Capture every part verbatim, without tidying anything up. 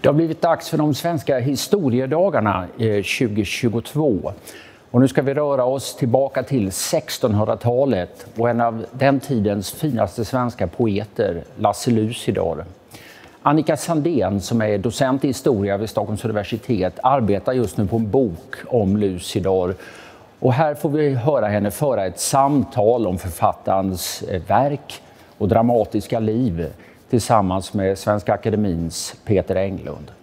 Det har blivit dags för de svenska historiedagarna tjugo tjugotvå. Och nu ska vi röra oss tillbaka till sextonhundratalet och en av den tidens finaste svenska poeter, Lasse Lucidor. Annika Sandén, som är docent i historia vid Stockholms universitet, arbetar just nu på en bok om Lucidor. Och här får vi höra henne föra ett samtal om författarens verk och dramatiska liv tillsammans med Svenska Akademins Peter Englund.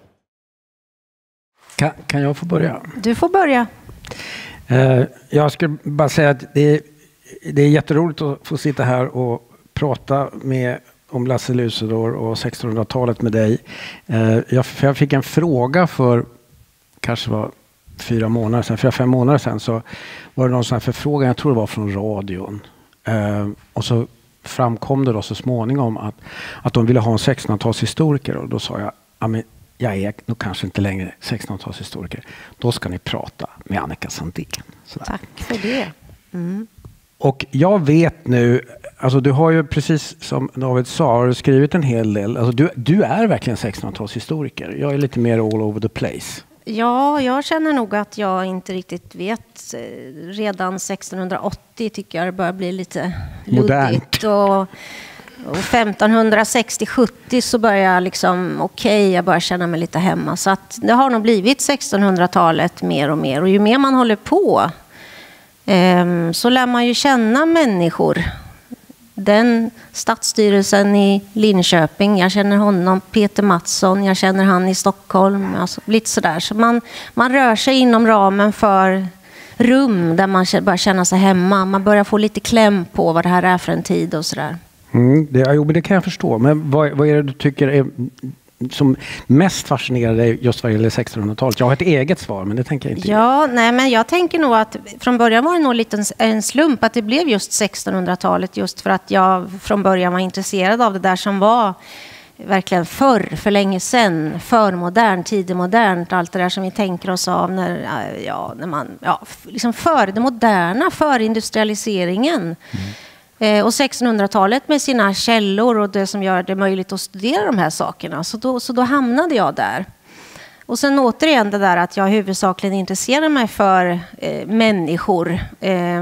Kan, kan jag få börja? Du får börja. Uh, jag skulle bara säga att det är, det är jätteroligt att få sitta här och prata med, om Lasse Lucidor och sextonhundratalet med dig. Uh, jag, jag fick en fråga för kanske var fyra månader sedan, fyra, fem månader sedan, så var det någon sån här förfrågan, jag tror det var från radion. Uh, och så framkom det då så småningom att, att de ville ha en sextonhundratalshistoriker, och då sa jag, ja men jag är nog kanske inte längre sextonhundratalshistoriker. Då ska ni prata med Annika Sandén. Sådär. Tack för det. Mm. Och jag vet nu, alltså du har ju precis som David sa, har du skrivit en hel del. Alltså du, du är verkligen sextonhundratalshistoriker. Jag är lite mer all over the place. Ja, jag känner nog att jag inte riktigt vet. Redan sextonhundraåttio tycker jag det börjar bli lite luddigt. Och, och femtonhundrasextio sjuttio så börjar jag liksom, okej, okay, jag börjar känna mig lite hemma. Så att det har nog blivit sextonhundratalet mer och mer. Och ju mer man håller på eh, så lär man ju känna människor. Den stadsstyrelsen i Linköping, jag känner honom, Peter Mattsson, jag känner han i Stockholm, alltså lite sådär. Så man, man rör sig inom ramen för rum där man börjar känna sig hemma. Man börjar få lite kläm på vad det här är för en tid och sådär. Mm, det, jo, men det kan jag förstå. Men vad, vad är det du tycker är som mest fascinerar dig just vad gäller sextonhundratalet? Jag har ett eget svar, men det tänker jag inte. Ja, nej, men jag tänker nog att från början var det nog lite en slump att det blev just sextonhundratalet, just för att jag från början var intresserad av det där som var verkligen förr, för länge sedan, förmodern, tidemodernt, allt det där som vi tänker oss av när, ja, när man, ja, liksom för det moderna, för industrialiseringen. Mm. Och sextonhundratalet med sina källor och det som gör det möjligt att studera de här sakerna. Så då, så då hamnade jag där. Och sen återigen det där att jag huvudsakligen intresserar mig för eh, människor. Eh,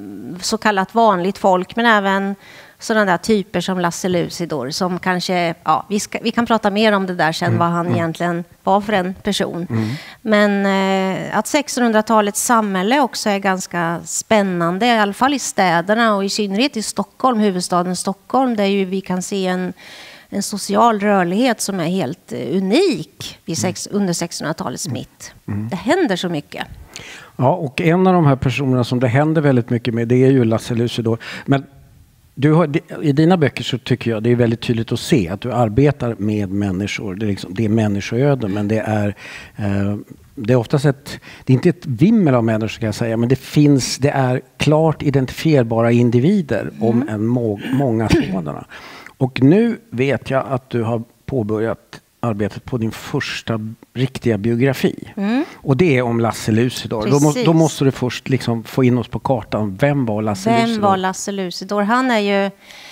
så kallat vanligt folk, men även sådana där typer som Lasse Lucidor. Som kanske, ja, vi, ska, vi kan prata mer om det där sen, mm. vad han mm. egentligen var för en person. Mm. Men eh, att sextonhundratalets samhälle också är ganska spännande, i alla fall i städerna och i synnerhet i Stockholm, huvudstaden Stockholm, där ju vi kan se en, en social rörlighet som är helt eh, unik vid sex, under sextonhundratalets mitt. Mm. Det händer så mycket. Ja, och en av de här personerna som det händer väldigt mycket med, det är ju Lasse Lucidor. Men du har, i dina böcker så tycker jag det är väldigt tydligt att se att du arbetar med människor. Det är, liksom, det är människoöden, men det är, eh, det är oftast ett, det är inte ett vimmel av människor kan jag säga, men det finns, det är klart identifierbara individer, mm. om en må, många sådana. Och nu vet jag att du har påbörjat arbetet på din första riktiga biografi. Mm. Och det är om Lasse Lucidor. Då, må, då måste du först liksom få in oss på kartan. Vem var Lasse Vem Lucidor? Vem var Lasse Lucidor? Han är ju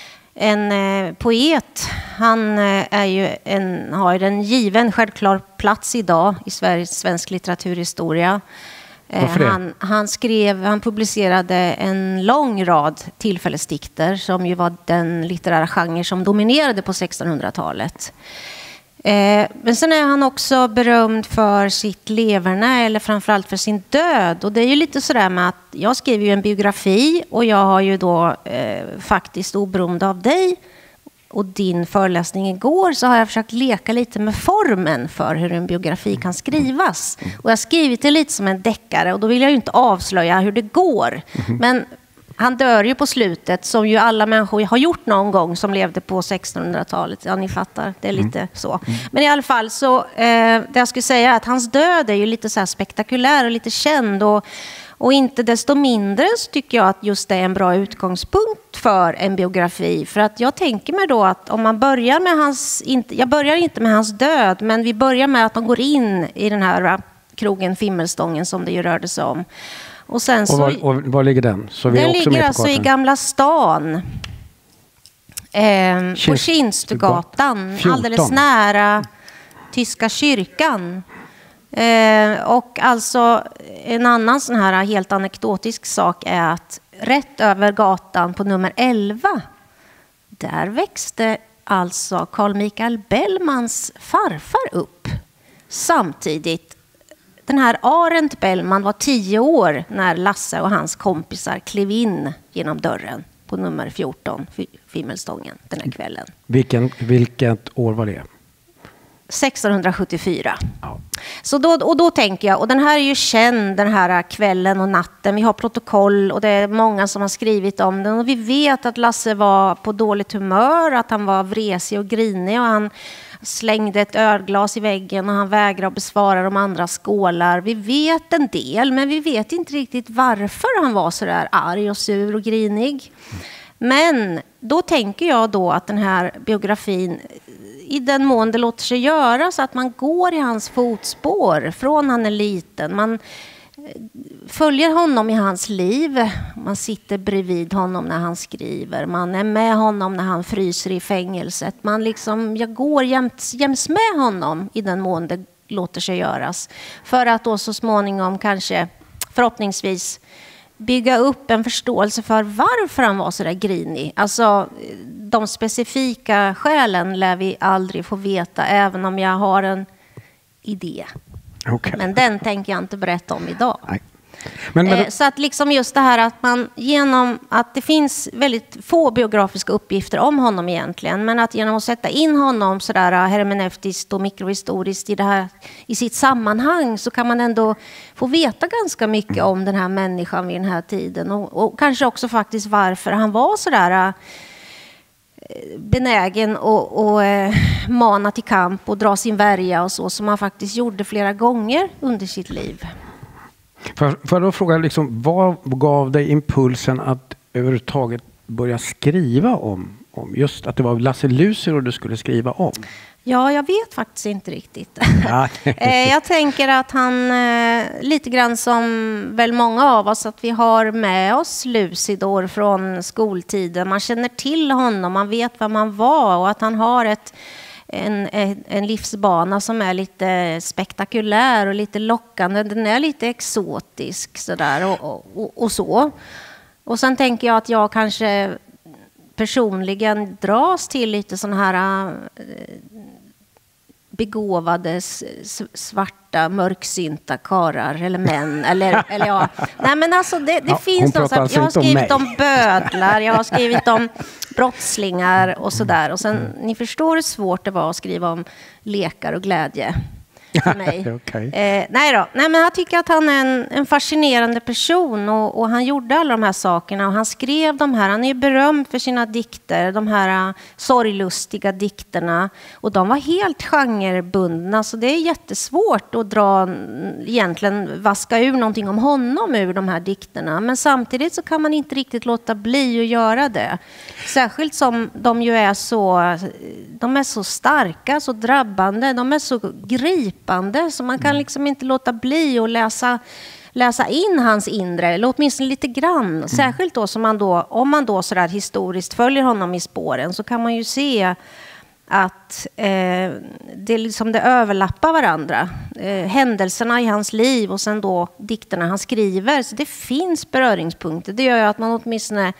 en eh, poet. Han eh, är ju en, har en given självklar plats idag i Sveriges svensk litteraturhistoria. Eh, han, han skrev, han publicerade en lång rad tillfällesdikter som ju var den litterära genre som dominerade på sextonhundratalet. Eh, men sen är han också berömd för sitt leverne, eller framförallt för sin död. Och det är ju lite sådär med att jag skriver ju en biografi, och jag har ju då eh, faktiskt oberoende av dig och din föreläsning igår, så har jag försökt leka lite med formen för hur en biografi kan skrivas. Och jag har skrivit det lite som en deckare, och då vill jag ju inte avslöja hur det går. Men han dör ju på slutet, som ju alla människor har gjort någon gång som levde på sextonhundratalet. Ja, ni fattar, det är lite mm. så. Mm. Men i alla fall så, eh, det jag skulle säga är att hans död är ju lite så här spektakulär och lite känd. Och, och inte desto mindre så tycker jag att just det är en bra utgångspunkt för en biografi. För att jag tänker mig då att om man börjar med hans, inte, jag börjar inte med hans död, men vi börjar med att man går in i den här krogen Fimmelstången som det ju rörde sig om. Och, sen så, och, var, och var ligger den? Så vi den är också ligger med på alltså i Gamla stan. Eh, på Kinstugatan. Alldeles nära tyska kyrkan. Eh, och alltså en annan sån här helt anekdotisk sak är att rätt över gatan på nummer elva, där växte alltså Carl Michael Bellmans farfar upp. Samtidigt, den här Arent Bellman var tio år när Lasse och hans kompisar klev in genom dörren på nummer fjorton, Fimmelstången, den här kvällen. Vilken, vilket år var det? sextonhundrasjuttiofyra. Ja. Så då, och då tänker jag, och den här är ju känd, den här kvällen och natten. Vi har protokoll och det är många som har skrivit om den. Och vi vet att Lasse var på dåligt humör, att han var vresig och grinig. Och han slängde ett ölglas i väggen och han vägrade att besvara de andra skålar. Vi vet en del, men vi vet inte riktigt varför han var så där arg och sur och grinig. Men då tänker jag då att den här biografin, i den mån det låter sig göra, så att man går i hans fotspår från han är liten. Man följer honom i hans liv. Man sitter bredvid honom när han skriver. Man är med honom när han fryser i fängelset. Man liksom, jag går jäms, jäms med honom i den mån det låter sig göras. För att då så småningom kanske, förhoppningsvis, bygga upp en förståelse för varför han var så där grinig. Alltså, de specifika skälen lär vi aldrig få veta, även om jag har en idé. Okay. Men den tänker jag inte berätta om idag. Nej. Men, men... Eh, så att liksom just det här att man genom att det finns väldigt få biografiska uppgifter om honom egentligen, men att genom att sätta in honom sådär hermeneutiskt och mikrohistoriskt i det här, i sitt sammanhang, så kan man ändå få veta ganska mycket om den här människan vid den här tiden, och, och kanske också faktiskt varför han var sådär benägen och, och eh, mana till kamp och dra sin värja och så, som han faktiskt gjorde flera gånger under sitt liv. Får, får jag då fråga, liksom, vad gav dig impulsen att överhuvudtaget börja skriva om, om just att det var Lasse Lucier du skulle skriva om? Ja, jag vet faktiskt inte riktigt. Jag tänker att han, lite grann som väl många av oss, att vi har med oss Lucidor från skoltiden. Man känner till honom, man vet vem han var, och att han har ett En, en livsbana som är lite spektakulär och lite lockande. Den är lite exotisk sådär och, och, och så. Och sen tänker jag att jag kanske personligen dras till lite sån här begåvade svarta mörksynta karar eller män eller, eller ja. Nej, men alltså det, det ja, finns något, alltså jag har skrivit om, om bödlar, jag har skrivit om brottslingar och sådär, och sen mm. ni förstår hur svårt det var att skriva om lekar och glädje för mig. Okay. eh, nej då, nej, men jag tycker att han är en, en fascinerande person, och, och han gjorde alla de här sakerna, och han skrev de här, han är ju berömd för sina dikter, de här uh, sorglustiga dikterna, och de var helt genrebundna, så det är jättesvårt att dra, egentligen vaska ur någonting om honom ur de här dikterna, men samtidigt så kan man inte riktigt låta bli att göra det, särskilt som de ju är så, de är så starka, så drabbande, de är så gripande, så man kan liksom inte låta bli att läsa, läsa in hans inre, eller åtminstone lite grann. Mm. Särskilt då, som man då, om man då sådär historiskt följer honom i spåren, så kan man ju se att eh, det, liksom det överlappar varandra. Eh, händelserna i hans liv och sen då dikterna han skriver. Så det finns beröringspunkter. Det gör ju att man åtminstone,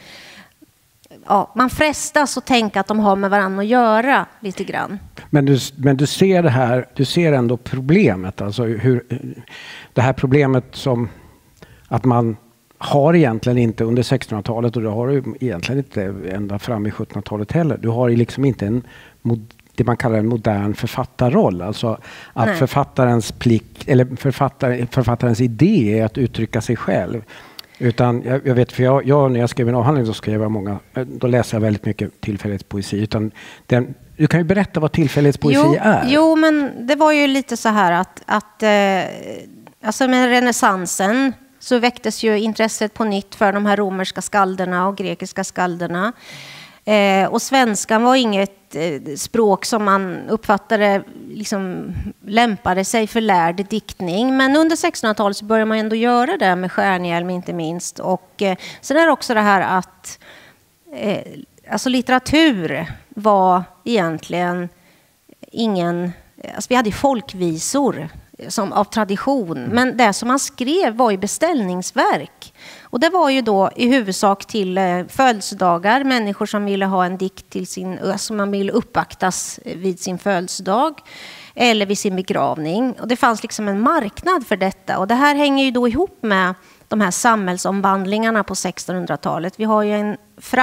ja, man frestas att tänka att de har med varandra att göra lite grann. Men du, men du ser det här, du ser ändå problemet, alltså hur det här problemet som att man har egentligen inte under sextonhundratalet, och det har du egentligen inte ända fram i sjuttonhundratalet heller. Du har liksom inte en, det man kallar en modern författarroll, alltså att Nej. författarens plikt eller författar, författarens idé är att uttrycka sig själv. Utan jag, jag vet, för jag, jag när jag skrev en avhandling så skrev jag många, då läser jag väldigt mycket tillfällighetspoesi. Utan den, du kan ju berätta vad tillfällighetspoesi jo, är. Jo, men det var ju lite så här att, att eh, alltså med renässansen så väcktes ju intresset på nytt för de här romerska skalderna och grekiska skalderna. Eh, och svenskan var inget eh, språk som man uppfattade liksom lämpade sig för lärd diktning. Men under sextonhundratalet så började man ändå göra det med Stjärnhielm inte minst. Och eh, sen är det också det här att eh, alltså litteratur var egentligen ingen alltså vi hade folkvisor som, av tradition. Men det som man skrev var ju beställningsverk. Och det var ju då i huvudsak till eh, födelsedagar. Människor som ville ha en dikt till sin, alltså man ville uppvaktas vid sin födelsedag. Eller vid sin begravning. Och det fanns liksom en marknad för detta. Och det här hänger ju då ihop med de här samhällsomvandlingarna på sextonhundratalet. Vi har ju en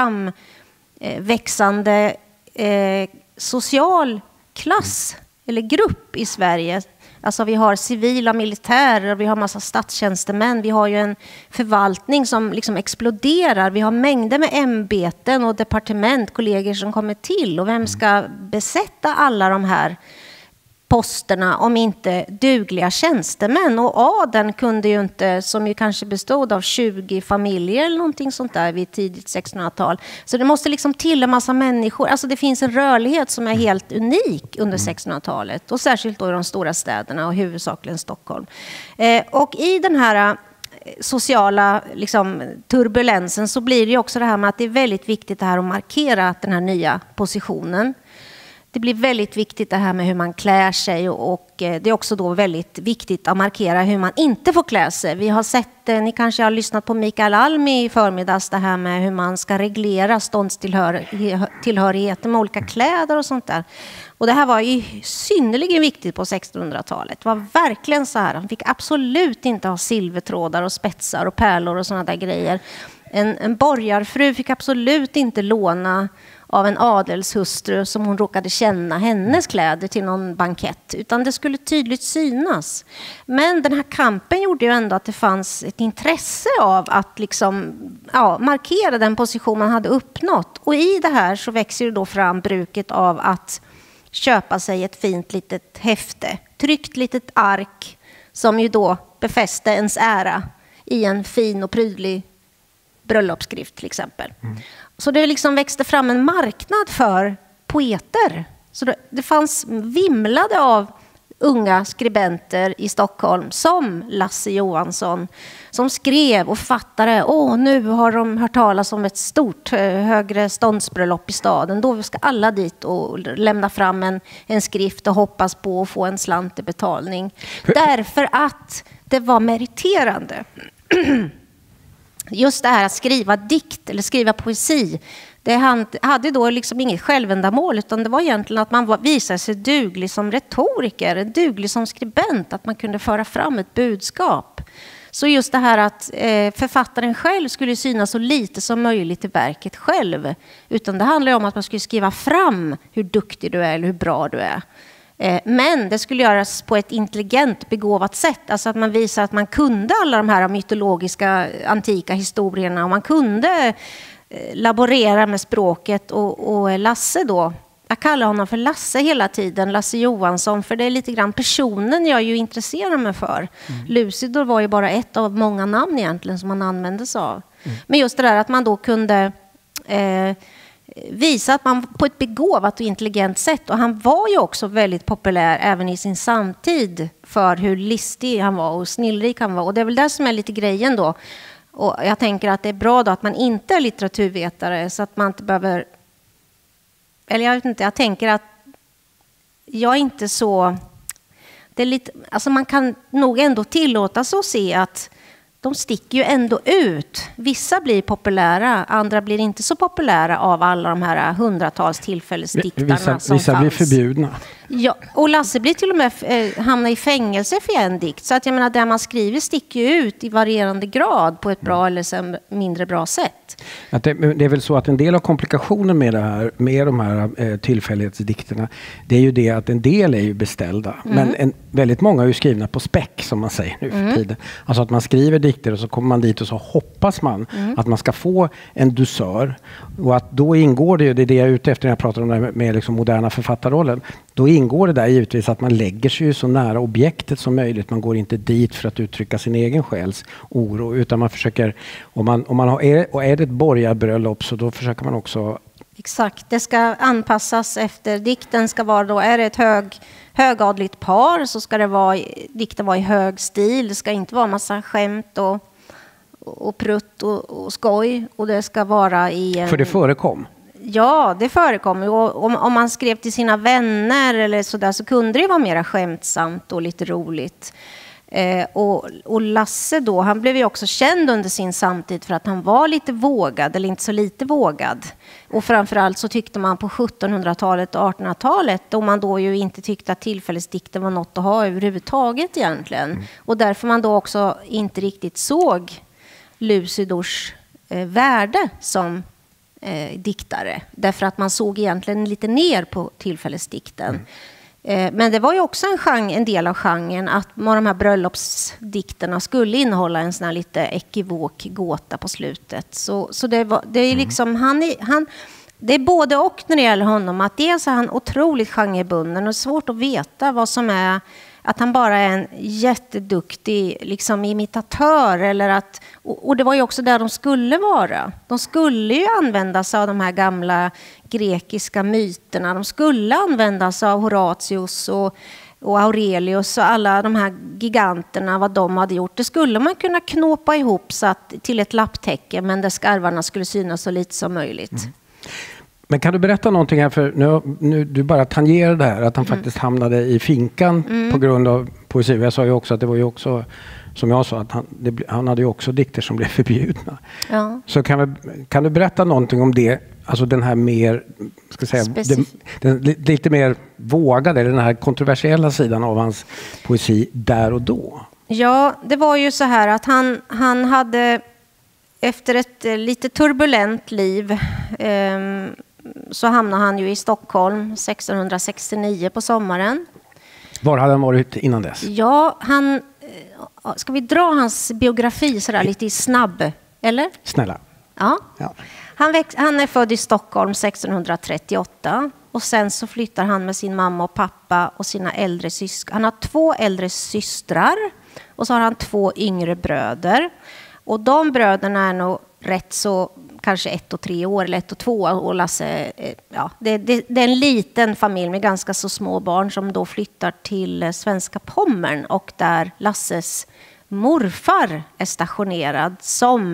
framväxande eh, social klass eller grupp i Sverige. Alltså vi har civila militärer, vi har massa statstjänstemän, vi har ju en förvaltning som liksom exploderar. Vi har mängder med ämbeten och departement, kollegor som kommer till. Och vem ska besätta alla de här posterna om inte dugliga tjänstemän? Och adeln kunde ju inte, som ju kanske bestod av tjugo familjer eller någonting sånt där vid tidigt sextonhundratal. Så det måste liksom till en massa människor. Alltså det finns en rörlighet som är helt unik under sextonhundratalet. Och särskilt då i de stora städerna och huvudsakligen Stockholm. Eh, och i den här sociala liksom, turbulensen så blir det ju också det här med att det är väldigt viktigt det här att markera den här nya positionen. Det blir väldigt viktigt det här med hur man klär sig och, och det är också då väldigt viktigt att markera hur man inte får klä sig. Vi har sett, ni kanske har lyssnat på Mikael Almi i förmiddags, det här med hur man ska reglera ståndstillhörigheten med olika kläder och sånt där. Och det här var ju synnerligen viktigt på sextonhundratalet. Det var verkligen så här, man fick absolut inte ha silvertrådar och spetsar och pärlor och såna där grejer. En, en borgarfru fick absolut inte låna av en adelshustru som hon råkade känna hennes kläder till någon bankett, utan det skulle tydligt synas. Men den här kampen gjorde ju ändå att det fanns ett intresse av att liksom, ja, markera den position man hade uppnått. Och i det här så växer det då fram bruket av att köpa sig ett fint litet häfte, tryckt litet ark som ju då befäste ens ära i en fin och prydlig bröllopsskrift till exempel. Mm. Så det liksom växte fram en marknad för poeter. Så det, det fanns vimlade av unga skribenter i Stockholm som Lasse Johansson som skrev och fattade, åh nu har de hört talas om ett stort högre ståndsbröllop i staden. Då ska alla dit och lämna fram en, en skrift och hoppas på att få en slant i betalning. Därför att det var meriterande. Just det här att skriva dikt eller skriva poesi, det hade då liksom inget självändamål, utan det var egentligen att man visade sig duglig som retoriker, duglig som skribent, att man kunde föra fram ett budskap. Så just det här att eh, författaren själv skulle synas så lite som möjligt i verket själv, utan det handlar om att man skulle skriva fram hur duktig du är eller hur bra du är. Men det skulle göras på ett intelligent, begåvat sätt. Alltså att man visar att man kunde alla de här mytologiska, antika historierna. Och man kunde laborera med språket. Och, och Lasse då, jag kallar honom för Lasse hela tiden. Lasse Johansson, för det är lite grann personen jag ju intresserar mig för. Mm. Lucidor var ju bara ett av många namn egentligen som man använde sig av. Mm. Men just det där att man då kunde... Eh, visa att man på ett begåvat och intelligent sätt, och han var ju också väldigt populär även i sin samtid för hur listig han var och snillrik han var, och det är väl det som är lite grejen då. Och jag tänker att det är bra då att man inte är litteraturvetare, så att man inte behöver, eller jag vet inte, jag tänker att jag är inte så, det är lite, alltså man kan nog ändå tillåta sig att se att de sticker ju ändå ut. Vissa blir populära, andra blir inte så populära av alla de här hundratals tillfällesdiktarna vissa, som vissa fanns. Blir förbjudna. Ja, och Lasse blir till och med eh, hamnar i fängelse för en dikt. Så att jag menar, det man skriver sticker ju ut i varierande grad på ett bra eller sen mindre bra sätt. Att det, det är väl så att en del av komplikationen med det här, med de här eh, tillfällighetsdikterna, det är ju det att en del är ju beställda. Mm. Men en, väldigt många är ju skrivna på späck, som man säger nu för mm. tiden. Alltså att man skriver dikter och så kommer man dit och så hoppas man mm. att man ska få en dusör. Och att då ingår det ju, det är det jag är ute efter när jag pratar om det med, med liksom moderna författarrollen. Då ingår det där givetvis att man lägger sig ju så nära objektet som möjligt. Man går inte dit för att uttrycka sin egen själs oro, utan man försöker, om man, om man har, är, och är det ett borgarbröllop, så då försöker man också... Exakt, det ska anpassas efter, dikten ska vara då, är det ett hög, högadligt par så ska det vara, dikten vara i hög stil, det ska inte vara massa skämt och, och prutt och, och skoj, och det ska vara i en... För det förekom? Ja, det förekommer. Och om, om man skrev till sina vänner eller så där, så kunde det vara mer skämtsamt och lite roligt. Eh, och, och Lasse då, han blev ju också känd under sin samtid för att han var lite vågad, eller inte så lite vågad. Och framförallt så tyckte man på sjuttonhundratalet och artonhundratalet, då man då ju inte tyckte att tillfällesdikten var något att ha överhuvudtaget egentligen. Mm. Och därför man då också inte riktigt såg Lucidors eh, värde som eh, diktare. Därför att man såg egentligen lite ner på tillfällesdikten. Mm. Men det var ju också en, genre, en del av genren att de här bröllopsdikterna skulle innehålla en sån här lite ekivok gåta på slutet. Så, så det, var, det är liksom, han är, han, det är både och när det gäller honom. Att dels är han otroligt genrebunden och svårt att veta vad som är, att han bara är en jätteduktig liksom, imitatör. Eller att, och, och det var ju också där de skulle vara. De skulle ju använda sig av de här gamla grekiska myterna. De skulle använda sig av Horatius och, och Aurelius och alla de här giganterna, vad de hade gjort. Det skulle man kunna knåpa ihop så att, till ett lapptäcke, men där skarvarna skulle synas så lite som möjligt. Mm. Men kan du berätta någonting här, för nu, nu du bara tangerar det här, att han mm. faktiskt hamnade i finkan mm. på grund av poesi. Jag sa ju också att det var ju också, som jag sa, att han, det, han hade ju också dikter som blev förbjudna. Ja. Så kan, vi, kan du berätta någonting om det, alltså den här mer, ska säga, den, den, lite mer vågade, den här kontroversiella sidan av hans poesi där och då? Ja, det var ju så här att han, han hade efter ett eh, lite turbulent liv eh, så hamnade han ju i Stockholm sextonhundrasextionio på sommaren. Var hade han varit innan dess? Ja, han... Ska vi dra hans biografi sådär lite i snabb, eller? Snälla. Ja. ja. Han, väx, han är född i Stockholm sextonhundratrettioåtta och sen så flyttar han med sin mamma och pappa och sina äldre syskon. Han har två äldre systrar och så har han två yngre bröder. Och de bröderna är nog rätt så kanske ett och tre år eller ett och två och Lasse, ja, det, det, det är en liten familj med ganska så små barn som då flyttar till svenska Pommern och där Lasses morfar är stationerad som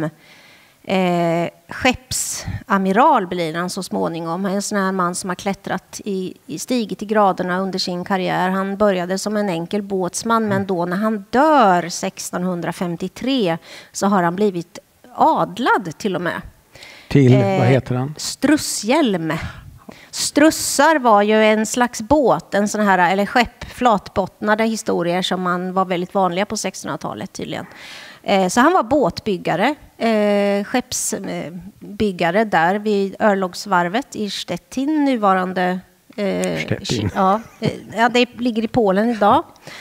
eh, skeppsamiral blir han så småningom. En sån här man som har klättrat i, i stigit i graderna under sin karriär. Han började som en enkel båtsman, men då när han dör sextonhundrafemtiotre så har han blivit adlad till och med. Till, eh, vad heter han? Strusshjälm. Strussar var ju en slags båt, en sån här, eller skepp, flatbottnade historier som man var väldigt vanliga på sextonhundratalet tydligen. Eh, så han var båtbyggare, eh, skeppsbyggare där vid Örlogsvarvet i Stettin, nuvarande... Eh, Stettin. Ja, eh, ja, det ligger i Polen idag.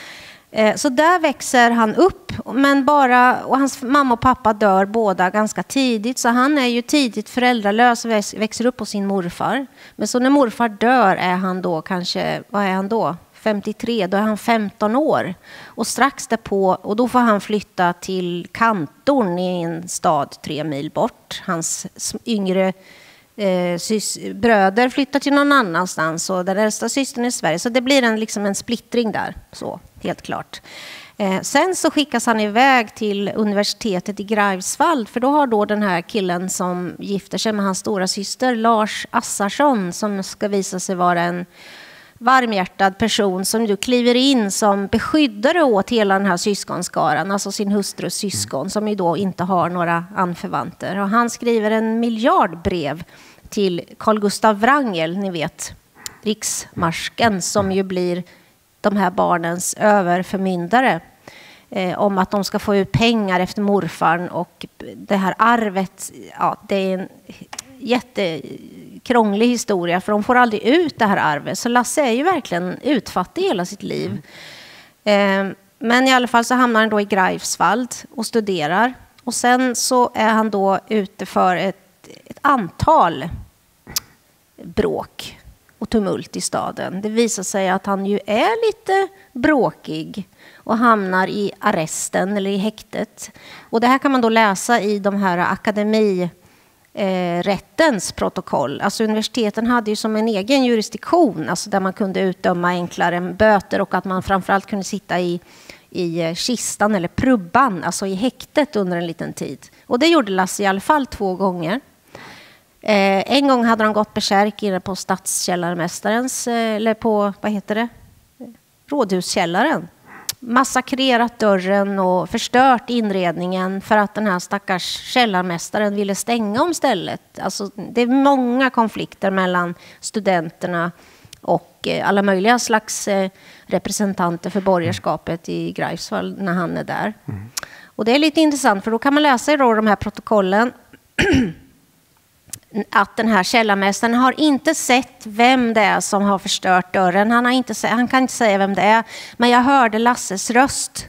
Så där växer han upp, men bara, och hans mamma och pappa dör båda ganska tidigt, så han är ju tidigt föräldralös och växer upp på sin morfar. Men så när morfar dör är han då kanske, vad är han då? femtiotre, då är han femton år. Och strax därpå, och då får han flytta till Kantorn i en stad tre mil bort. Hans yngre Eh, sys- bröder flyttar till någon annanstans och den äldsta systern är i Sverige, så det blir en, liksom en splittring där, så helt klart. Eh, sen så skickas han iväg till universitetet i Greifswald, för då har då den här killen som gifter sig med hans stora syster Lars Assarsson, som ska visa sig vara en varmhjärtad person som du kliver in som beskyddare åt hela den här syskonskaran, alltså sin hustrus syskon som ju då inte har några anförvanter. Och han skriver en miljard brev till Carl Gustav Wrangel, ni vet, riksmarsken som ju blir de här barnens överförmyndare, eh, om att de ska få ut pengar efter morfarn, och det här arvet, ja, det är en jättekrånglig historia för de får aldrig ut det här arvet. Så Lasse är ju verkligen utfattig hela sitt liv. Eh, men i alla fall så hamnar han då i Greifswald och studerar. Och sen så är han då ute för ett, ett antal bråk och tumult i staden. Det visar sig att han ju är lite bråkig och hamnar i arresten eller i häktet. Och det här kan man då läsa i de här akademi Eh, rättens protokoll. Alltså universiteten hade ju som en egen jurisdiktion, alltså där man kunde utdöma enklare böter och att man framförallt kunde sitta i, i kistan eller prubban, alltså i häktet under en liten tid. Och det gjorde Lasse i alla fall två gånger. Eh, en gång hade de gått besärk inne på stadskällarmästarens, eh, eller på, vad heter det? Rådhuskällaren. Massakrerat dörren och förstört inredningen för att den här stackars källarmästaren ville stänga om stället. Alltså, det är många konflikter mellan studenterna och eh, alla möjliga slags eh, representanter för borgerskapet i Greifswald när han är där. Mm. Och det är lite intressant, för då kan man läsa i då de här protokollen att den här källarmästaren har inte sett vem det är som har förstört dörren. Han, har inte se- han kan inte säga vem det är. Men jag hörde Lasses röst.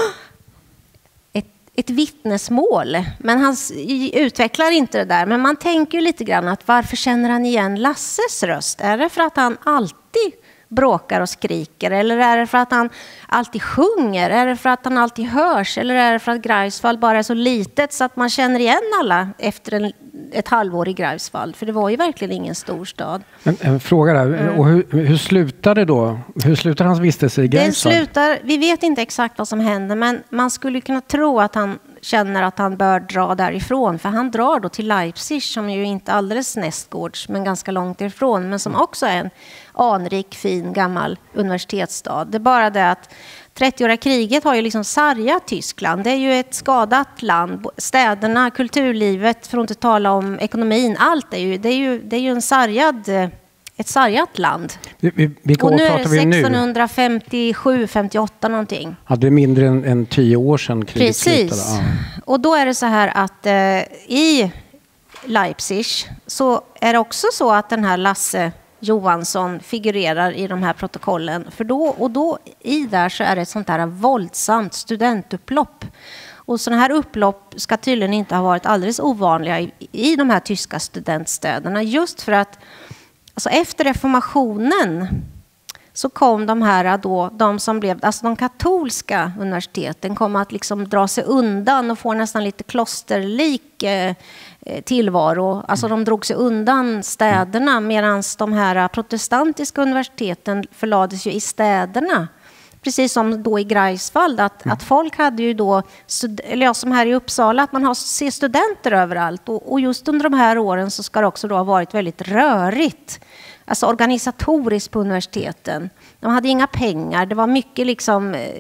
Ett, ett vittnesmål. Men han utvecklar inte det där. Men man tänker ju lite grann att varför känner han igen Lasses röst? Är det för att han alltid bråkar och skriker? Eller är det för att han alltid sjunger? Är det för att han alltid hörs? Eller är det för att Greifswald bara är så litet så att man känner igen alla efter en, ett halvår i Greifswald? För det var ju verkligen ingen stor stad. En, en fråga där. Mm. Och hur, hur slutar det då? Hur slutar hans vistelse i Greifswald? Det slutar, vi vet inte exakt vad som händer, men man skulle kunna tro att han känner att han bör dra därifrån. För han drar då till Leipzig, som ju inte alldeles nästgårds, men ganska långt ifrån. Men som också är en anrik, fin, gammal universitetsstad. Det är bara det att trettioåriga kriget har ju liksom sargat Tyskland. Det är ju ett skadat land. Städerna, kulturlivet, för att inte tala om ekonomin. Allt är ju, det är ju, det är ju en sargad, ett sargat land. Vilka och år nu är pratar det vi nu? sextonhundrafemtiosju femtioåtta någonting. Ja, det är mindre än, än tio år sedan kriget Precis. slutade. Ja. Och då är det så här att eh, i Leipzig så är det också så att den här Lasse Johansson figurerar i de här protokollen. För då, och då i där så är det ett sånt här våldsamt studentupplopp. Och sådana här upplopp ska tydligen inte ha varit alldeles ovanliga i, i de här tyska studentstäderna. Just för att alltså efter reformationen så kom de här då, de som blev, alltså de katolska universiteten kom att liksom dra sig undan och få nästan lite klosterlik eh, tillvaro. Alltså de drog sig undan städerna, medan de här protestantiska universiteten förlades ju i städerna. Precis som då i Greifswald, att, mm. att folk hade ju då, eller ja, som här i Uppsala, att man har, ser studenter överallt. Och, och just under de här åren så ska det också då ha varit väldigt rörigt. Alltså organisatoriskt på universiteten. De hade inga pengar, det var mycket liksom eh,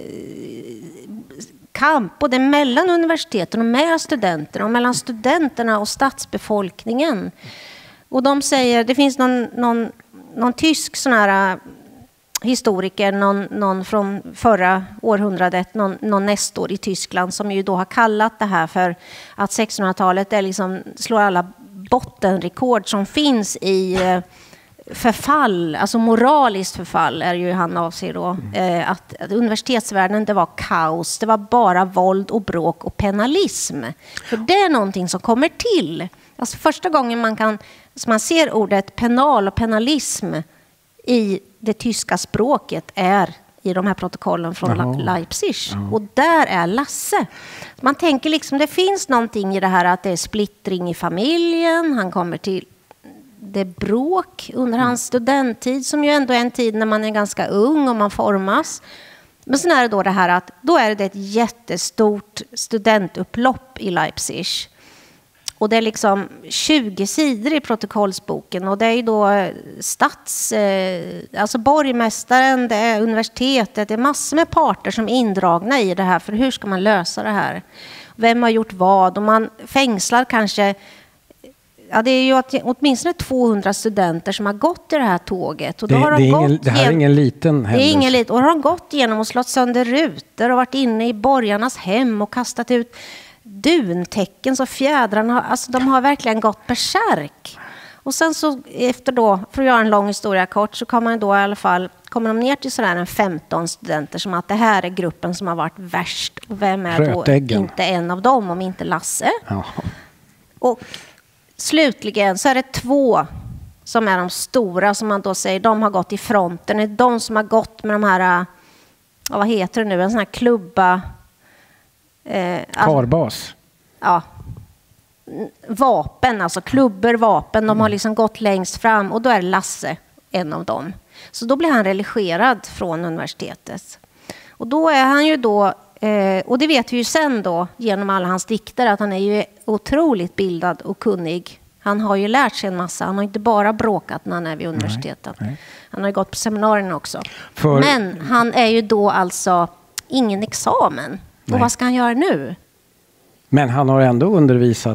kamp både mellan universiteten och med studenterna och mellan studenterna och stadsbefolkningen. Och de säger, det finns någon, någon, någon tysk sån här historiker, någon, någon från förra århundradet, någon, någon nestor i Tyskland, som ju då har kallat det här för att sextonhundratalet är liksom, slår alla bottenrekord som finns i förfall, alltså moraliskt förfall är ju han avser då. Eh, att, att universitetsvärlden, det var kaos, det var bara våld och bråk och penalism. För det är någonting som kommer till. Alltså första gången man kan, så man ser ordet penal och penalism i det tyska språket är i de här protokollen från Jaha. Leipzig. Jaha. Och där är Lasse. Man tänker liksom, det finns någonting i det här att det är splittring i familjen. Han kommer till det bråk under hans studenttid, som ju ändå är en tid när man är ganska ung och man formas. Men sen är det då det här att då är det ett jättestort studentupplopp i Leipzig. Och det är liksom tjugo sidor i protokollsboken, och det är ju då stats, eh, alltså borgmästaren, det är universitetet, det är massor med parter som är indragna i det här, för hur ska man lösa det här? Vem har gjort vad? Och man fängslar kanske, ja, det är ju åtminstone tvåhundra studenter som har gått i det här tåget. Och då det, har det, de är gått ingen, det här är ingen liten händelse. Det är ingen liten. Och har de gått igenom och slått sönder rutor och varit inne i borgarnas hem och kastat ut duntäcken så fjädrarna har, alltså de har verkligen gått berserk. Och sen så efter då, för att göra en lång historia kort, så kommer man då i alla fall, kommer de ner till sådär en femton studenter, som att det här är gruppen som har varit värst. Och vem är Rötäggen. då inte en av dem om inte Lasse? Ja. Och slutligen så är det två som är de stora, som man då säger, de har gått i fronten. Det är de som har gått med de här, vad heter det nu, en sån här klubba. Eh, Karbas. Ja. Vapen, alltså klubbor, vapen. De har liksom gått längst fram, och då är Lasse en av dem. Så då blir han religerad från universitetet. Och då är han ju då, eh, och det vet vi ju sen då genom alla hans dikter, att han är ju otroligt bildad och kunnig Han har ju lärt sig en massa. Han har inte bara bråkat när han är vid universitetet. Nej, nej. Han har ju gått på seminarien också. För... Men han är ju då alltså ingen examen. Nej. Och vad ska han göra nu? Men han har ändå undervisat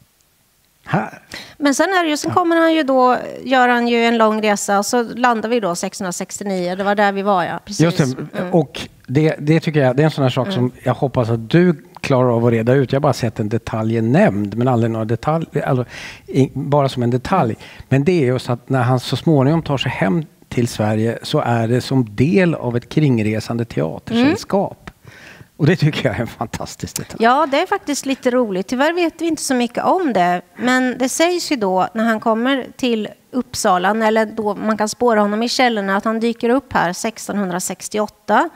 här. Men sen är det ju, sen kommer han ju då, gör han ju en lång resa och så landar vi då sextonhundrasextionio. Det var där vi var, ja. Precis. Just det. Mm. Och det, det tycker jag, det är en sån här sak mm. som jag hoppas att du klarar av att reda ut. Jag har bara sett en detalj nämnd, men aldrig några detaljer, alltså, bara som en detalj. Men det är just att när han så småningom tar sig hem till Sverige så är det som del av ett kringresande teatersällskap. Mm. Och det tycker jag är en fantastisk detalj. Ja, det är faktiskt lite roligt. Tyvärr vet vi inte så mycket om det. Men det sägs ju då när han kommer till Uppsala, eller då man kan spåra honom i källorna, att han dyker upp här sextonhundrasextioåtta.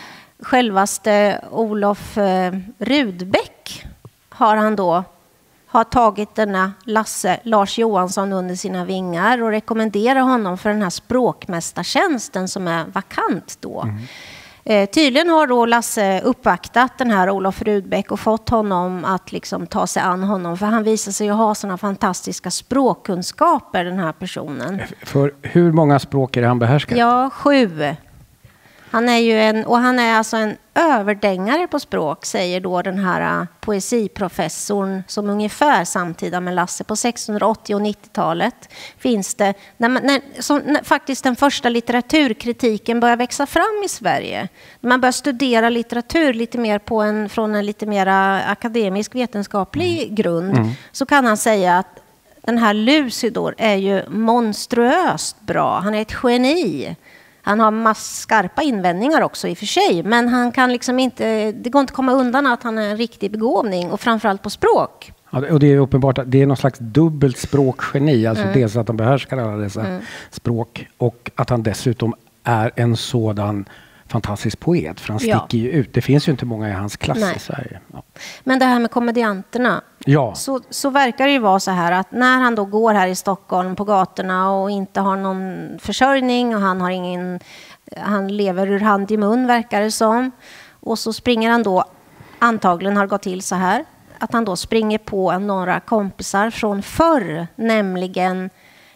Självaste Olof eh, Rudbeck har han då har tagit denna Lasse Lars Johansson under sina vingar och rekommenderar honom för den här språkmästartjänsten som är vakant då. Mm. Eh, tydligen har då Lasse uppvaktat den här Olof Rudbeck och fått honom att liksom ta sig an honom. För han visar sig ju ha sådana fantastiska språkkunskaper, den här personen. För hur många språk är det han behärskar? Ja, sju. Han är ju en, och han är alltså en överdängare på språk, säger då den här uh, poesiprofessorn som ungefär samtida med Lasse. På sextonhundraåttio- och nittiotalet finns det, när man, när, som, när faktiskt den första litteraturkritiken börjar växa fram i Sverige. Man börjar studera litteratur lite mer på en, från en lite mer akademisk vetenskaplig mm. grund. Mm. Så kan han säga att den här Lucidor är ju monstruöst bra. Han är ett geni. Han har massor skarpa invändningar också i och för sig. Men han kan liksom inte, det går inte att komma undan att han är en riktig begåvning. Och framförallt på språk. Ja, och det är uppenbart att det är någon slags dubbelt språkgeni. Alltså mm. dels att han behärskar alla dessa mm. språk. Och att han dessutom är en sådan fantastisk poet. För han sticker ja. ju ut. Det finns ju inte många i hans klass Nej. i Sverige. Ja. Men det här med komedianterna. Ja. Så, så verkar det ju vara så här att när han då går här i Stockholm på gatorna och inte har någon försörjning och han har ingen, han lever ur hand i mun verkar det som. Och så springer han då, antagligen har gått till så här, att han då springer på några kompisar från förr, nämligen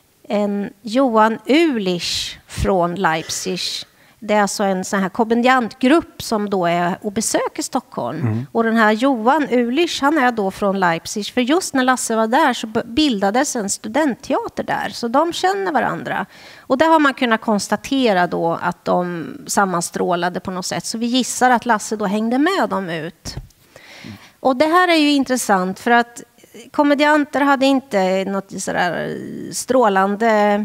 en Johan Ulich från Leipzig. Det är alltså en sån här komediantgrupp som då är och besöker Stockholm. Mm. Och den här Johan Ulich, han är då från Leipzig. För just när Lasse var där så bildades en studentteater där. Så de känner varandra. Och där har man kunnat konstatera då att de sammanstrålade på något sätt. Så vi gissar att Lasse då hängde med dem ut. Mm. Och det här är ju intressant för att komedianter hade inte något sådär strålande...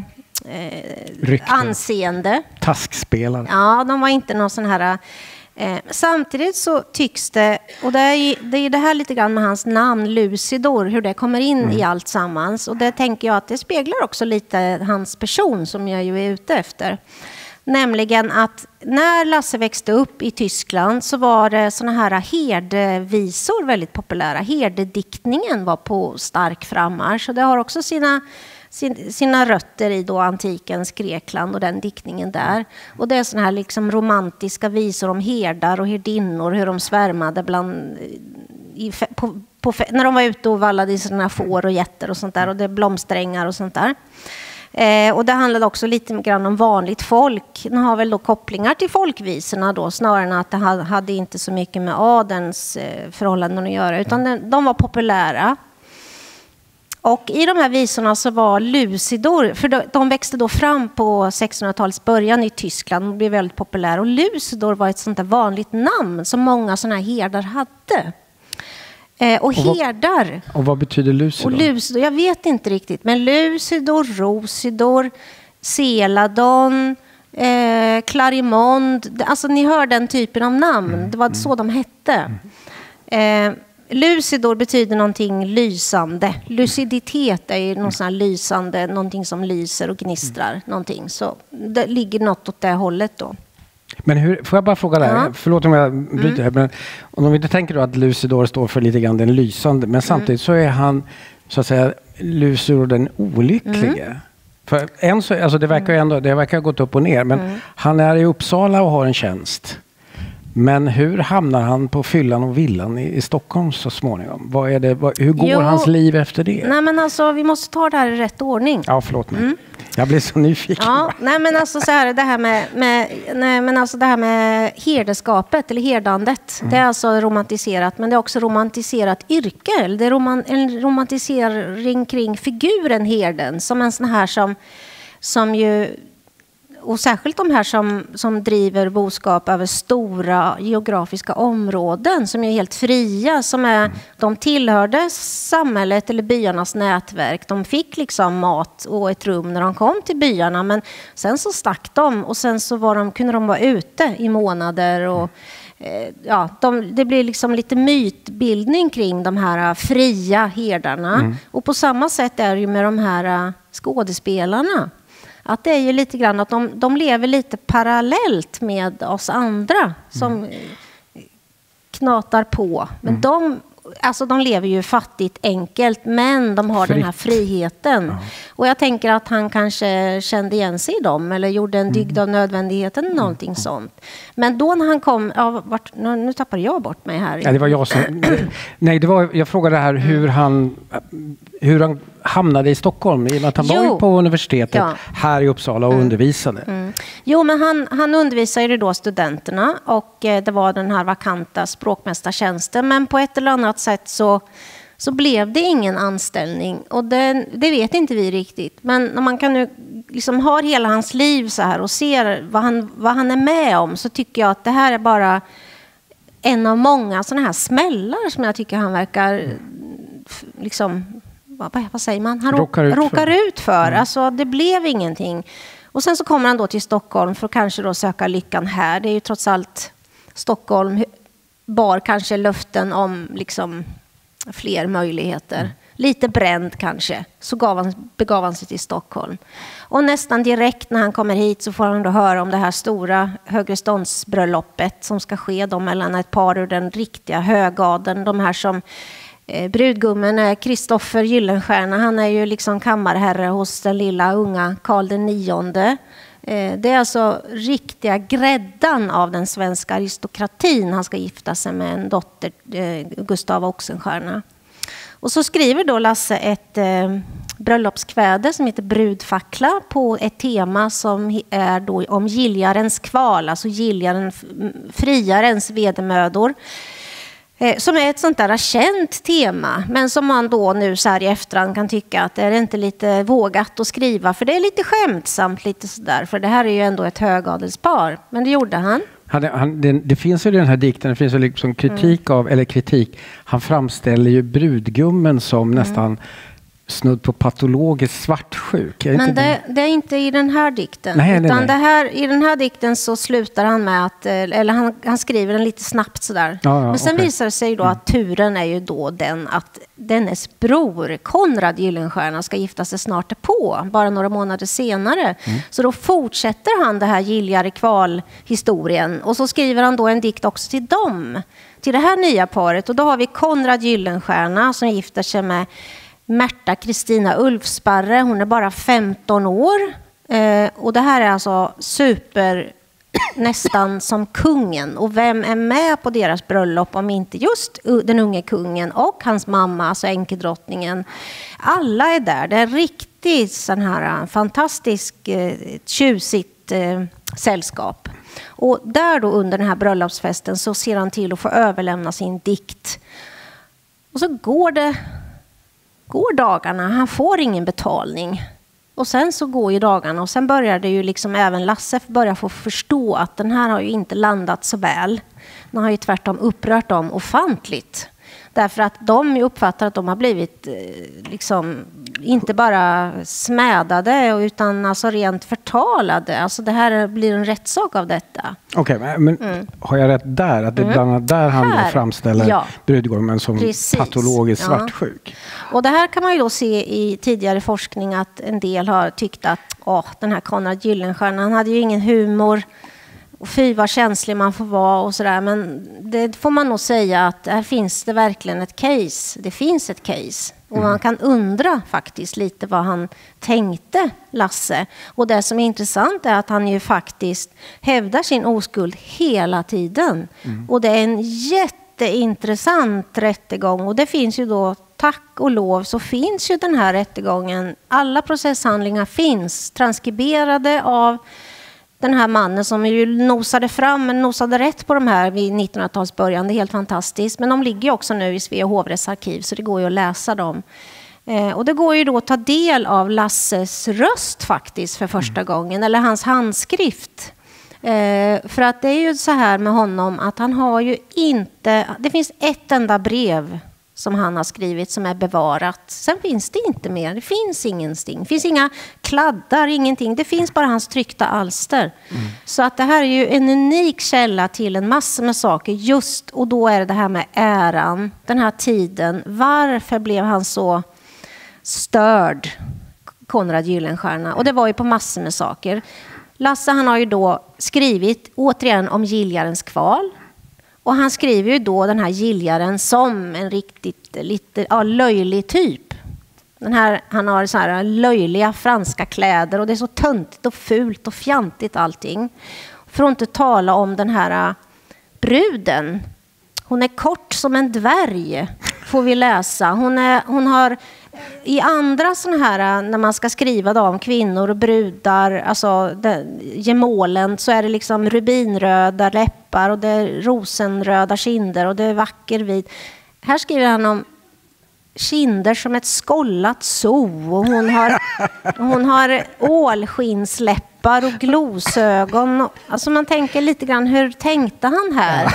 Eh, anseende. Taskspelare. Ja, de var inte någon sån här... Eh, samtidigt så tycks det, och det är, det är det här lite grann med hans namn, Lucidor, hur det kommer in mm. i allt sammans. Och det tänker jag att det speglar också lite hans person som jag ju är ute efter. Nämligen att när Lasse växte upp i Tyskland så var det såna här herdevisor väldigt populära. Herdediktningen var på stark frammarsch. Så det har också sina... sina rötter i då antikens Grekland och den diktningen där. Och det är såna här liksom romantiska visor om herdar och herdinnor, hur de svärmade bland, i, på, på, när de var ute och vallade i sina får och getter och sånt där, och det är blomsterängar och sånt där. Eh, och det handlade också lite grann om vanligt folk. De har väl då kopplingar till folkvisorna då, snarare än att det hade inte så mycket med adelns eh, förhållanden att göra, utan de, de var populära. Och i de här visorna så var Lucidor, för de växte då fram på sextonhundratalets början i Tyskland och blev väldigt populära. Och Lucidor var ett sånt där vanligt namn som många sådana här herdar hade. Eh, och, och herdar... Vad, och vad betyder Lucidor? Och Lucidor? Jag vet inte riktigt. Men Lucidor, Rosidor, Celadon, eh, Clarimond. Alltså ni hör den typen av namn. Mm. Det var så de hette. Mm. Eh, Lucidor betyder någonting lysande. Luciditet är ju något sånt här lysande, någonting som lyser och gnistrar. Mm. Någonting. Så det ligger något åt det hållet då. Men hur, får jag bara fråga där, ja. Förlåt om jag bryter mm. här, men om vi inte tänker då att Lucidor står för lite grann den lysande, men samtidigt mm. så är han så att säga Lucidor den olycklige. Mm. För en så, alltså det verkar ju ändå, det verkar ha gått upp och ner, men mm. han är i Uppsala och har en tjänst. Men hur hamnar han på fyllan och villan i, i Stockholm så småningom? Vad är det, vad, hur går jo, hans liv efter det? Nej, men alltså, vi måste ta det här i rätt ordning. Ja, förlåt mig. Mm. Jag blir så nyfiken. Ja, nej, men alltså så här, det här med, med, nej, men alltså det här med herdeskapet eller herdandet, mm. det är alltså romantiserat, men det är också romantiserat yrke. Det är roman, en romantisering kring figuren herden, som en sån här som, som ju... Och särskilt de här som, som driver boskap över stora geografiska områden som är helt fria. Som är, mm. De tillhörde samhället eller byarnas nätverk. De fick liksom mat och ett rum när de kom till byarna. Men sen så stack de och sen så var de, kunde de vara ute i månader. Och, eh, ja, de, det blir liksom lite mytbildning kring de här fria herdarna. Mm. Och på samma sätt är det ju med de här skådespelarna. Att det är ju lite grann att de, de lever lite parallellt med oss andra som mm. knatar på. Men mm. de, alltså de lever ju fattigt enkelt, men de har Fritt. den här friheten. Ja. Och jag tänker att han kanske kände igen sig i dem eller gjorde en dygd av nödvändigheten eller någonting mm. sånt. Men då när han kom, ja, vart, nu, nu tappade jag bort mig här. Ja, det var jag som... nej, det var, jag frågade här hur han... Hur han hamnade i Stockholm i och med att han jo. var på universitetet ja. här i Uppsala och mm. undervisade. Mm. Jo, men han, han undervisade då studenterna och eh, det var den här vakanta språkmästartjänsten. Men på ett eller annat sätt så, så blev det ingen anställning. Och det, det vet inte vi riktigt. Men när man kan nu liksom ha hela hans liv så här och ser vad han, vad han är med om, så tycker jag att det här är bara en av många sådana här smällar som jag tycker han verkar liksom... Vad, vad säger man? Han råkar ut råkar för. ut för. Mm. Alltså, det blev ingenting. Och sen så kommer han då till Stockholm för att kanske då söka lyckan här. Det är ju trots allt Stockholm bar kanske löften om liksom fler möjligheter. Mm. Lite bränd kanske. Så gav han, begav han sig till Stockholm. Och nästan direkt när han kommer hit så får han då höra om det här stora högreståndsbröllopet som ska ske då mellan ett par ur den riktiga högadeln. De här som Eh, brudgummen är Kristoffer Gyllenstierna. Han är ju liksom kammarherre hos den lilla unga Karl den nionde. Eh, det är alltså riktiga gräddan av den svenska aristokratin. Han ska gifta sig med en dotter, eh, Gustav Oxenstierna. Och så skriver då Lasse ett eh, bröllopskväde som heter Brudfackla på ett tema som är då om giljarens kval, alltså giljaren, friarens vedermödor. Som är ett sånt där känt tema, men som man då nu så här i efterhand kan tycka att det är inte lite vågat att skriva, för det är lite skämtsamt lite sådär, för det här är ju ändå ett högadelspar, men det gjorde han. Han, han, det, det finns ju i den här dikten, det finns ju liksom kritik mm. av, eller kritik, han framställer ju brudgummen som mm. nästan snudd på patologiskt svartsjuk. Men det, det? det är inte i den här dikten. Nej, utan nej, nej. Det här, i den här dikten så slutar han med att, eller han, han skriver den lite snabbt sådär. Ja, ja, Men sen okay. visar det sig då mm. att turen är ju då den att dennes bror Konrad Gyllenstierna ska gifta sig snart på, bara några månader senare. Mm. Så då fortsätter han det här giljare kval-historien och så skriver han då en dikt också till dem, till det här nya paret. Och då har vi Konrad Gyllenstierna som gifter sig med Märta Kristina Ulfsparre. Hon är bara femton år. Eh, och det här är alltså super nästan som kungen. Och vem är med på deras bröllop om inte just den unge kungen och hans mamma, alltså änkedrottningen. Alla är där. Det är riktigt sån här fantastisk eh, tjusigt eh, sällskap. Och där då under den här bröllopsfesten så ser han till att få överlämna sin dikt. Och så går det går dagarna, han får ingen betalning. Och sen så går ju dagarna och sen börjar det ju liksom även Lasse börjar få förstå att den här har ju inte landat så väl. Den har ju tvärtom upprört dem ofantligt. Därför att de uppfattar att de har blivit liksom inte bara smädade utan alltså rent förtalade. Alltså det här blir en rättssak av detta. Okej, okay, men mm. har jag rätt där? Att det är bland annat där han här. framställer ja. brudgummen som Precis. patologiskt ja. svartsjuk. Och det här kan man ju då se i tidigare forskning att en del har tyckt att åh, den här Konrad Gyllenstierna, han hade ju ingen humor. och fy vad känslig man får vara och sådär. Men det får man nog säga att här finns det verkligen ett case. Det finns ett case. Och man kan undra faktiskt lite vad han tänkte, Lasse. Och det som är intressant är att han ju faktiskt hävdar sin oskuld hela tiden. Mm. Och det är en jätteintressant rättegång. Och det finns ju då, tack och lov, så finns ju den här rättegången. Alla processhandlingar finns transkriberade av den här mannen som ju nosade fram, men nosade rätt på de här vid nittonhundratalets början. Det är helt fantastiskt. Men de ligger också nu i Svea hovrätts arkiv, så det går ju att läsa dem. Eh, och det går ju då att ta del av Lasses röst faktiskt för första mm. gången, eller hans handskrift. Eh, för att det är ju så här med honom att han har ju inte, det finns ett enda brev som han har skrivit som är bevarat. Sen finns det inte mer. Det finns ingenting. Det finns inga kladdar, ingenting. Det finns bara hans tryckta alster. Mm. Så att det här är ju en unik källa till en massa med saker. Just, och då är det det här med äran. Den här tiden. Varför blev han så störd, Konrad Gyllenstierna? Och det var ju på massor med saker. Lasse, han har ju då skrivit återigen om Giljarens kval. Och han skriver ju då den här Giljaren som en riktigt lite ja, löjlig typ. Den här, han har så här löjliga franska kläder och det är så töntigt och fult och fjantigt allting. För att inte tala om den här bruden. Hon är kort som en dvärg, får vi läsa. Hon, är, hon har i andra sådana här, när man ska skriva då om kvinnor och brudar, alltså den, gemålen, så är det liksom rubinröda läppar och det är rosenröda kinder och det är vacker vit. Här skriver han om kinder som ett skollat so, och hon har, hon har ålskinnsläppar och glosögon. Alltså man tänker lite grann, hur tänkte han här?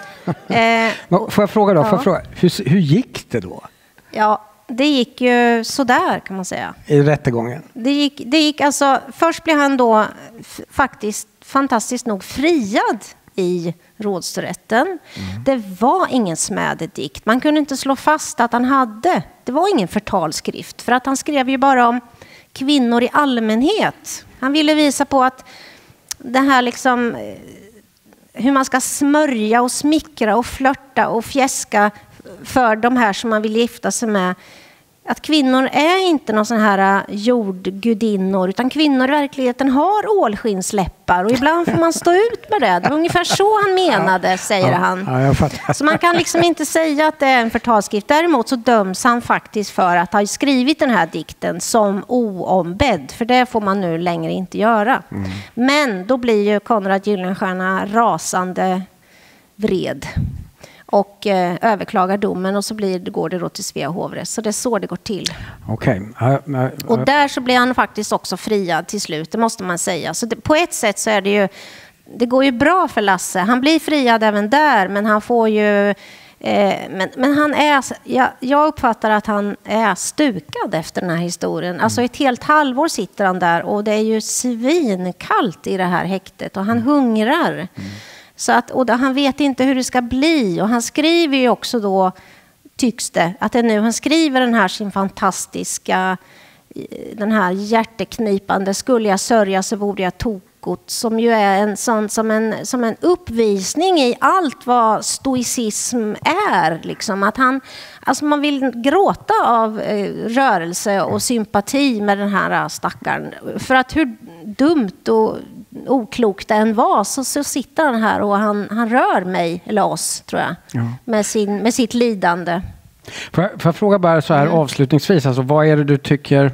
eh, och, får jag fråga då, ja. får jag fråga, hur, hur gick det då? Ja, det gick ju sådär kan man säga. I rättegången? Det gick, det gick alltså, först blev han då f- faktiskt fantastiskt nog friad i rådsrätten. Mm. Det var ingen smädedikt. Man kunde inte slå fast att han hade. Det var ingen förtalskrift. För att han skrev ju bara om kvinnor i allmänhet. Han ville visa på att det här liksom, hur man ska smörja och smickra och flörta och fjäska för de här som man vill gifta sig med. Att kvinnor är inte någon sån här jordgudinnor, utan kvinnor i verkligheten har ålskinnsläppar och ibland får man stå ut med det. Det var ungefär så han menade, säger ja, han. Ja, jag fattar. Så man kan liksom inte säga att det är en förtalskrift. Däremot så döms han faktiskt för att ha skrivit den här dikten som oombedd, för det får man nu längre inte göra. Mm. Men då blir ju Konrad Gyllenstierna rasande vred och eh, överklagar domen, och så blir, går det då till Svea hovrätt. Så det är så det går till. Okej. Okay. Uh, uh, uh. Och där så blir han faktiskt också friad till slut, det måste man säga. Så det, på ett sätt så är det ju, det går ju bra för Lasse. Han blir friad även där, men han får ju, eh, men, men han är, jag, jag uppfattar att han är stukad efter den här historien. Mm. Alltså ett helt halvår sitter han där och det är ju svinkallt i det här häktet och han mm. hungrar. Mm. Så att, och då, han vet inte hur det ska bli. Och han skriver ju också då, tycks det, att det är nu han skriver den här sin fantastiska, den här hjärteknipande, skulle jag sörja så vore jag tokot, som ju är en sån som en, som en uppvisning i allt vad stoicism är. Liksom. Att han, alltså man vill gråta av eh, rörelse och sympati med den här stackaren. För att hur dumt och oklokt det än var, så, så sitter han här och han, han rör mig, eller oss tror jag, ja. med, sin, med sitt lidande. Får jag, får jag fråga bara så här mm. avslutningsvis, alltså, vad är det du tycker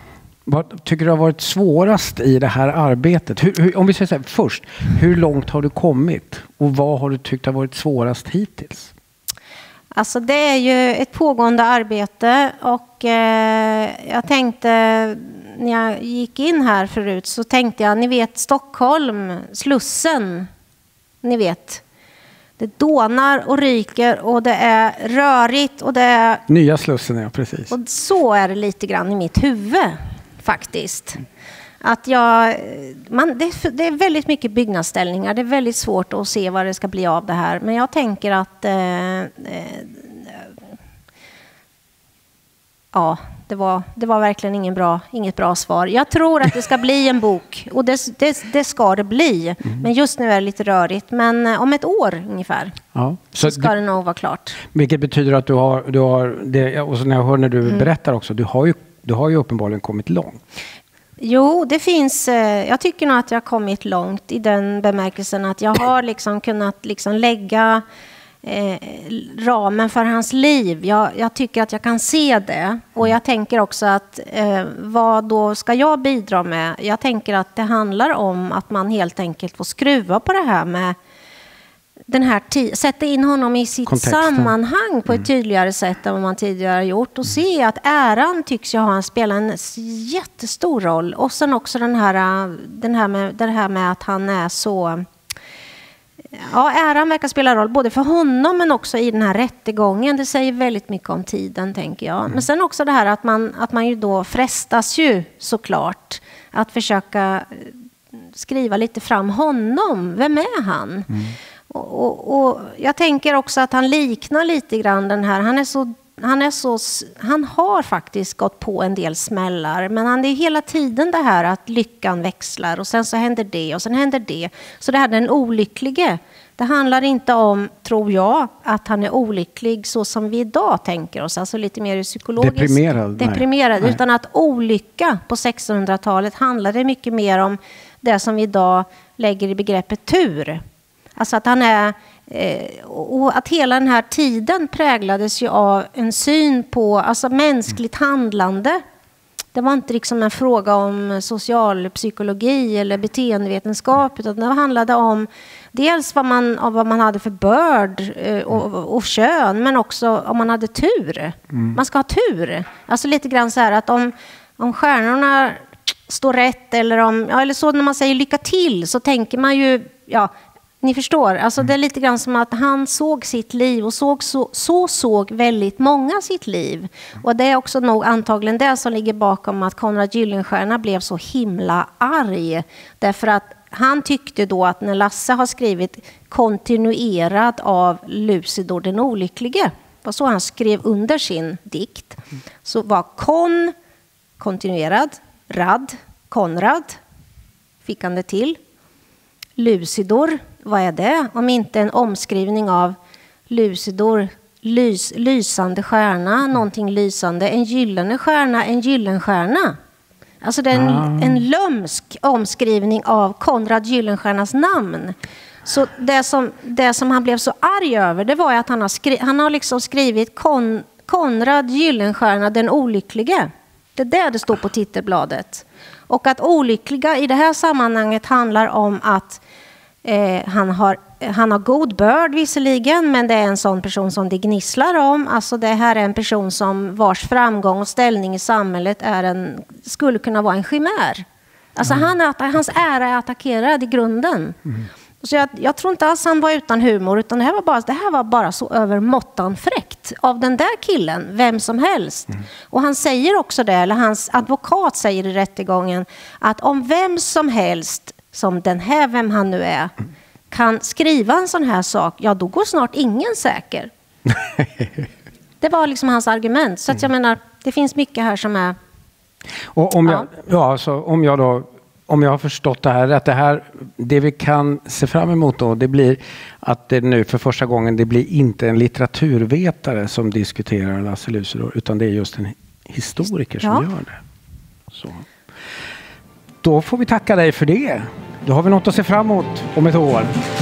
vad tycker du har varit svårast i det här arbetet? Hur, hur, om vi säger så här, först, hur långt har du kommit och vad har du tyckt har varit svårast hittills? Alltså det är ju ett pågående arbete, och eh, jag tänkte när jag gick in här förut, så tänkte jag, ni vet Stockholm, Slussen, ni vet, det dånar och ryker och det är rörigt och det är... Nya Slussen, ja, precis. Och så är det lite grann i mitt huvud faktiskt. Att jag, man, det, det är väldigt mycket byggnadsställningar. Det är väldigt svårt att se vad det ska bli av det här. Men jag tänker att... Eh, eh, ja, det var, det var verkligen ingen bra, inget bra svar. Jag tror att det ska bli en bok och det, det, det ska det bli. Mm. Men just nu är det lite rörigt. Men om ett år ungefär ja, så, så ska det, det nog vara klart. Vilket betyder att du har, du har det, och så när jag hör när du mm. berättar också, du har ju, du har ju uppenbarligen kommit långt. Jo, det finns, jag tycker nog att jag har kommit långt i den bemärkelsen att jag har liksom kunnat liksom lägga eh, ramen för hans liv. Jag, jag tycker att jag kan se det. Och jag tänker också att eh, vad då ska jag bidra med? Jag tänker att det handlar om att man helt enkelt får skruva på det här med den här t- sätta in honom i sitt kontexten. Sammanhang på ett tydligare sätt än vad man tidigare gjort och se att äran tycks ju ha spelat en jättestor roll och sen också den här, den här med, det här med att han är så ja, äran verkar spela roll både för honom men också i den här rättegången. Det säger väldigt mycket om tiden, tänker jag. Men sen också det här att man, att man ju då frestas ju såklart att försöka skriva lite fram honom. Vem är han? Mm. Och, och, och jag tänker också att han liknar lite grann den här. Han är så, han är så, han har faktiskt gått på en del smällar, men han är hela tiden det här att lyckan växlar och sen så händer det och sen händer det. Så det här är den olycklige. Det handlar inte om, tror jag, att han är olycklig så som vi idag tänker oss, alltså lite mer psykologiskt deprimerad, deprimerad nej. Utan att olycka på sextonhundratalet handlade mycket mer om det som vi idag lägger i begreppet tur. Alltså att han är, och att hela den här tiden präglades ju av en syn på alltså mänskligt handlande. Det var inte liksom en fråga om socialpsykologi eller beteendevetenskap, utan det handlade om dels vad man, vad man hade för börd och, och kön, men också om man hade tur. Mm. Man ska ha tur. Alltså lite grann så här att om, om stjärnorna står rätt eller om, ja, eller så när man säger lycka till så tänker man ju, ja, ni förstår, alltså det är lite grann som att han såg sitt liv och såg, så, så såg väldigt många sitt liv. Och det är också nog antagligen det som ligger bakom att Konrad Gyllenstierna blev så himla arg. Därför att han tyckte då att när Lasse har skrivit kontinuerad av Lucidor den olycklige, var så han skrev under sin dikt, så var kon kontinuerad, rad, Konrad, fick han det till. Lucidor, vad är det? Om inte en omskrivning av Lucidor, lys, lysande stjärna, någonting lysande, en gyllene stjärna, en gyllenstjärna. Alltså det är en, ah. en lömsk omskrivning av Konrad Gyllenstiernas namn. Så det som, det som han blev så arg över, det var att han har, skri, han har liksom skrivit Kon, Konrad Gyllenstierna den olycklige. Det är det det står på titelbladet. Och att olyckliga i det här sammanhanget handlar om att eh, han, har, han har god börd visserligen, men det är en sån person som det gnisslar om. Alltså det här är en person som vars framgång och ställning i samhället är en, skulle kunna vara en chimär. Alltså mm. han, hans ära är attackerad i grunden. Mm. Så jag, jag tror inte alls han var utan humor, utan det här var bara, det här var bara så övermåttan fräckt av den där killen, vem som helst. Mm. Och han säger också det, eller hans advokat säger i rättegången, att om vem som helst, som den här, vem han nu är, kan skriva en sån här sak, ja då går snart ingen säker. Det var liksom hans argument. Så att jag menar, det finns mycket här som är... Och om jag, ja. Ja, alltså, om jag då... Om jag har förstått det här, att det här, det vi kan se fram emot då, det blir att det nu för första gången, det blir inte en litteraturvetare som diskuterar Lasse Lucidor, utan det är just en historiker som ja. gör det. Så. Då får vi tacka dig för det. Då har vi något att se fram emot om ett år.